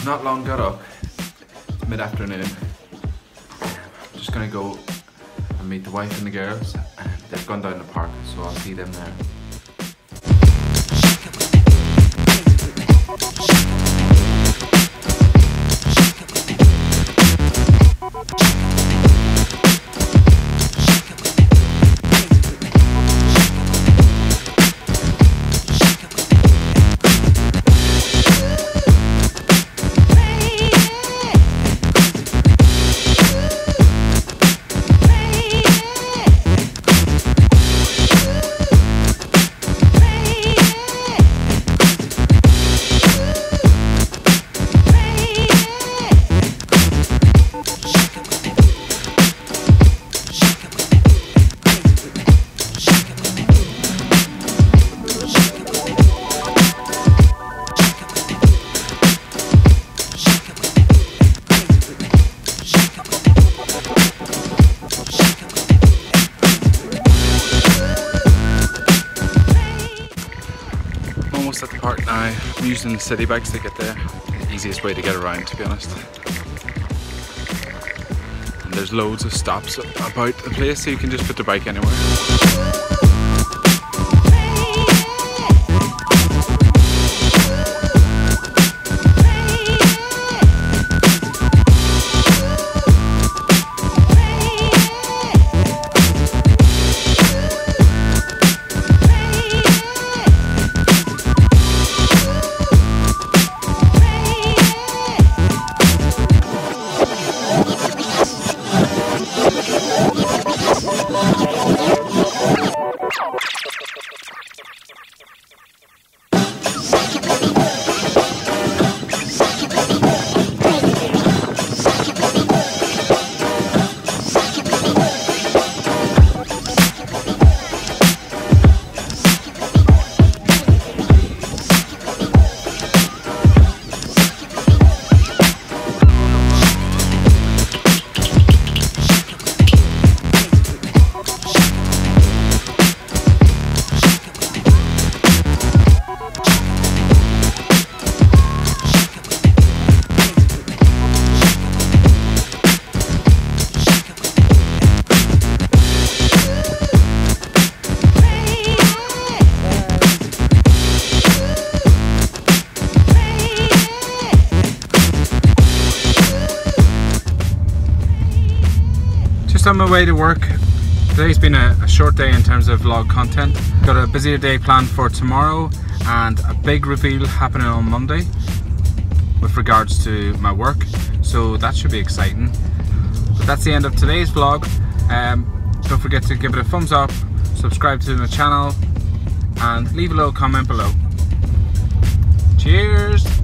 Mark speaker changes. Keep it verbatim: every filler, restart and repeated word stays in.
Speaker 1: I've not long got up. It's mid-afternoon. I'm just gonna go and meet the wife and the girls. And they've gone down the park, so I'll see them there. At the park now. I'm using the city bikes to get there. The easiest way to get around, to be honest. And there's loads of stops about the place, so you can just put the bike anywhere. Just on my way to work. Today's been a, a short day in terms of vlog content. Got a busier day planned for tomorrow and a big reveal happening on Monday with regards to my work, so that should be exciting. But that's the end of today's vlog. Um, don't forget to give it a thumbs up, subscribe to my channel and leave a little comment below. Cheers!